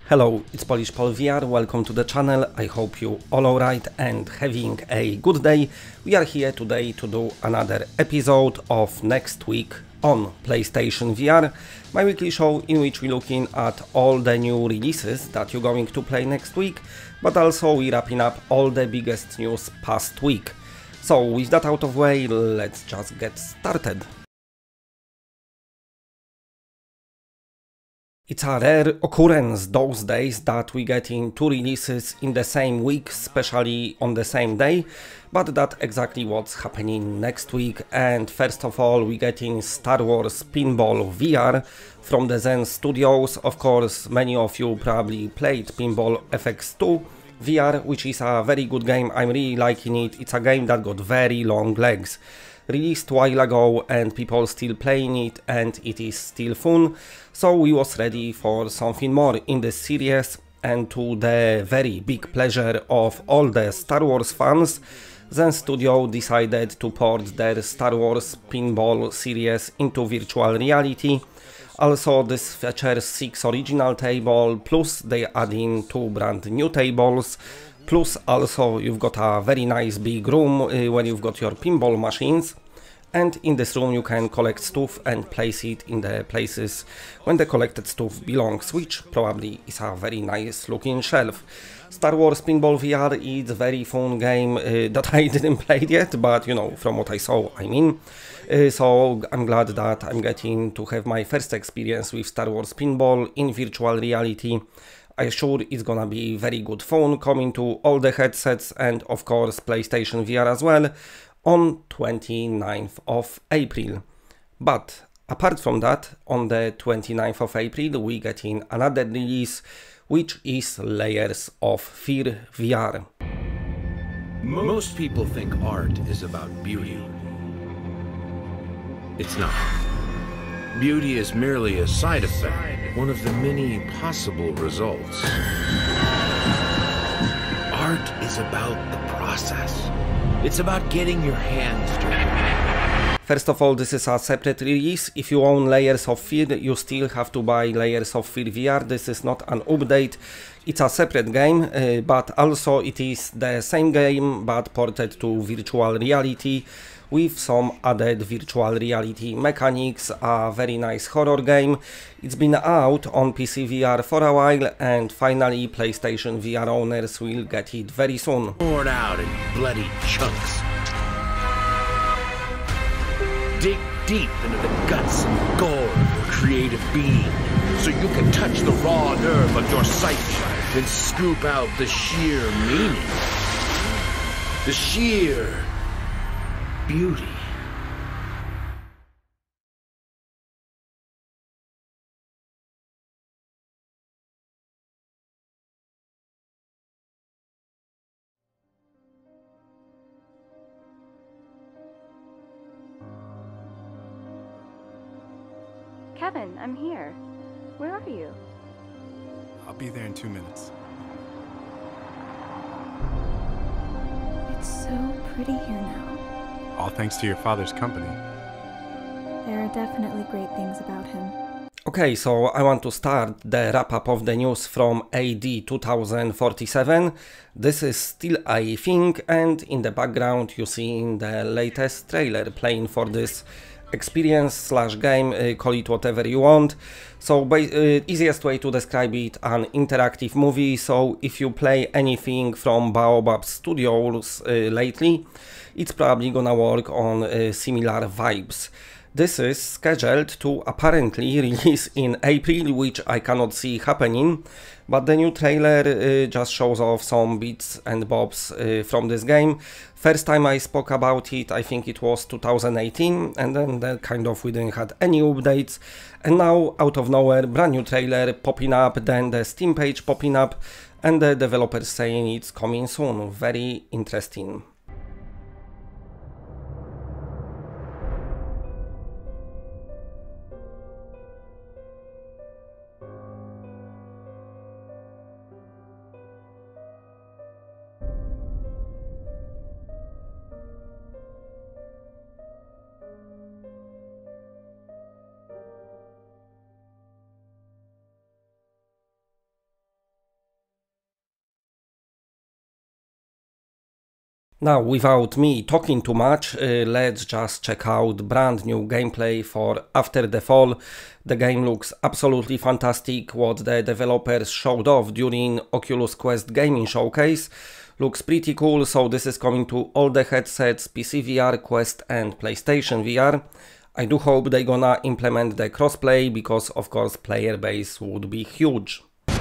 Hello, it's Polish Paul VR, welcome to the channel. I hope you all alright and having a good day. We are here today to do another episode of Next Week on PlayStation VR, my weekly show in which we're looking at all the new releases that you're going to play next week, but also we're wrapping up all the biggest news past week. So with that out of the way, let's just get started. It's a rare occurrence those days that we get in two releases in the same week, especially on the same day, but that's exactly what's happening next week. And first of all, we get in Star Wars Pinball VR from the Zen Studios. Of course, many of you probably played Pinball FX2 VR, which is a very good game. I'm really liking it. It's a game that got very long legs. Released a while ago and people still playing it and it is still fun, so we was ready for something more in the series, and to the very big pleasure of all the Star Wars fans, Zen Studio decided to port their Star Wars Pinball series into virtual reality. Also, this features 6 original tables, plus they add in 2 brand new tables. Plus also you've got a very nice big room where you've got your pinball machines, and in this room you can collect stuff and place it in the places when the collected stuff belongs, which probably is a very nice looking shelf. Star Wars Pinball VR is a very fun game that I didn't play yet, but you know, from what I saw, I mean. So I'm glad that I'm getting to have my first experience with Star Wars Pinball in virtual reality. I'm sure it's gonna be very good fun, coming to all the headsets and of course PlayStation VR as well on 29th of April. But apart from that, on the 29th of April we get in another release, which is Layers of Fear VR. Most people think art is about beauty. It's not. Beauty is merely a side effect, one of the many possible results. Art is about the process. It's about getting your hands dirty. First of all, this is a separate release. If you own Layers of Fear, you still have to buy Layers of Fear VR. This is not an update. It's a separate game, but also it is the same game but ported to virtual reality, with some added virtual reality mechanics. A very nice horror game. It's been out on PC VR for a while, and finally PlayStation VR owners will get it very soon. Torn out in bloody chunks. Dig deep into the guts and gore of your creative being, so you can touch the raw nerve of your psyche and scoop out the sheer meaning. The sheer beauty. Kevin, I'm here. Where are you? I'll be there in 2 minutes. It's so pretty here now. All thanks to your father's company. There are definitely great things about him. Okay, so I want to start the wrap-up of the news from AD 2047. This is still a thing, and in the background you see in the latest trailer playing for this experience slash game, call it whatever you want. So easiest way to describe it, an interactive movie. So if you play anything from Baobab Studios lately, it's probably gonna work on similar vibes. This is scheduled to apparently release in April, which I cannot see happening, but the new trailer just shows off some bits and bobs from this game. First time I spoke about it, I think it was 2018, and then we didn't have any updates, and now out of nowhere brand new trailer popping up, then the Steam page popping up, and the developers saying it's coming soon. Very interesting. Now, without me talking too much, let's just check out brand new gameplay for After the Fall. The game looks absolutely fantastic. What the developers showed off during Oculus Quest gaming showcase looks pretty cool, so this is coming to all the headsets, PSVR, Quest and PlayStation VR. I do hope they're gonna implement the crossplay because of course player base would be huge.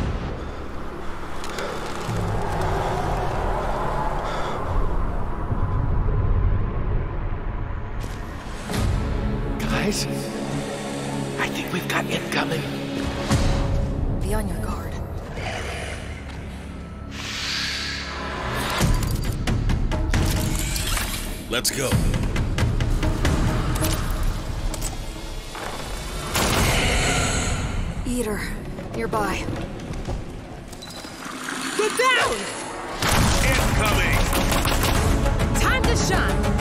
Guys, I think we've got incoming. Be on your guard. Let's go. Eater, nearby. Get down! Incoming! Time to shine!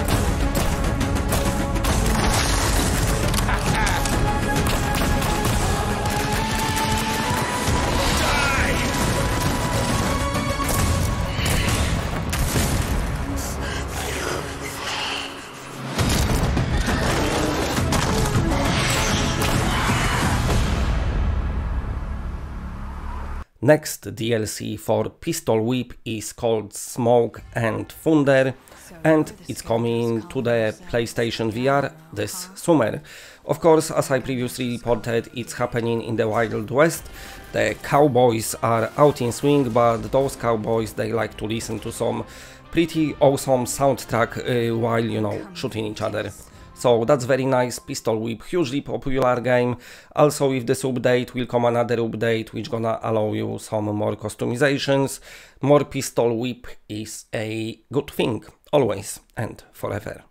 Next DLC for Pistol Whip is called Smoke and Thunder, and it's coming to the PlayStation VR this summer. Of course, as I previously reported, it's happening in the Wild West. The cowboys are out in swing, but those cowboys, they like to listen to some pretty awesome soundtrack while, you know, shooting each other. So that's very nice. Pistol Whip, hugely popular game. Also with this update will come another update which gonna allow you some more customizations. More Pistol Whip is a good thing, always and forever.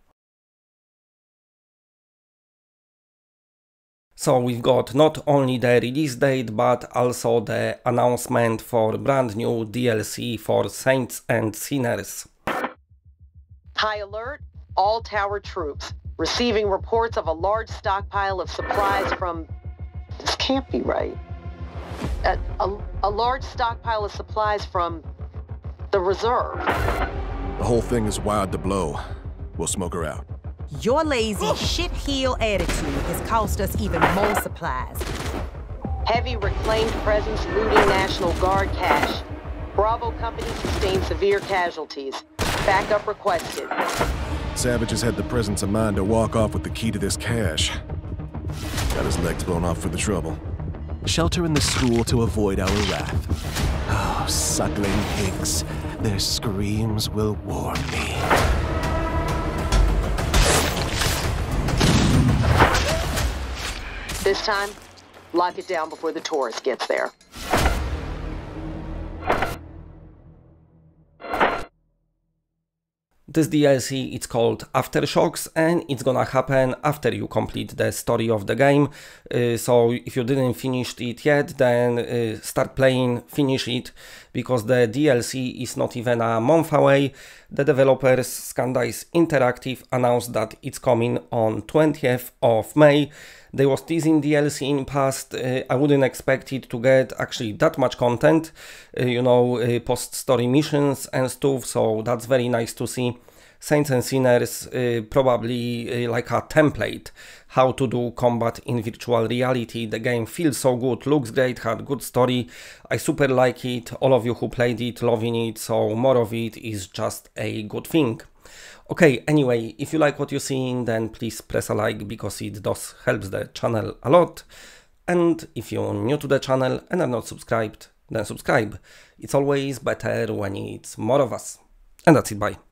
So we've got not only the release date but also the announcement for brand new DLC for Saints and Sinners. High alert, all tower troops. Receiving reports of a large stockpile of supplies from... This can't be right. A large stockpile of supplies from the reserve. The whole thing is wired to blow. We'll smoke her out. Your lazy shit-heel attitude has cost us even more supplies. Heavy reclaimed presence looting National Guard cache. Bravo Company sustained severe casualties. Backup requested. Savages had the presence of mind to walk off with the key to this cache. Got his legs blown off for the trouble. Shelter in the school to avoid our wrath. Oh, suckling pigs. Their screams will warm me. This time, lock it down before the tourist gets there. This DLC, it's called Aftershocks, and it's gonna happen after you complete the story of the game. So if you didn't finish it yet, then start playing, finish it, because the DLC is not even a month away. The developers, Scandice Interactive, announced that it's coming on 20th of May. They was teasing DLC in past. I wouldn't expect it to get actually that much content, you know, post-story missions and stuff, so that's very nice to see. Saints and Sinners, probably like a template, how to do combat in virtual reality. The game feels so good, looks great, had good story. I super like it, all of you who played it, loving it, so more of it is just a good thing. Okay, anyway, if you like what you're seeing, then please press a like, because it does helps the channel a lot. And if you're new to the channel and are not subscribed, then subscribe. It's always better when it's more of us. And that's it, bye.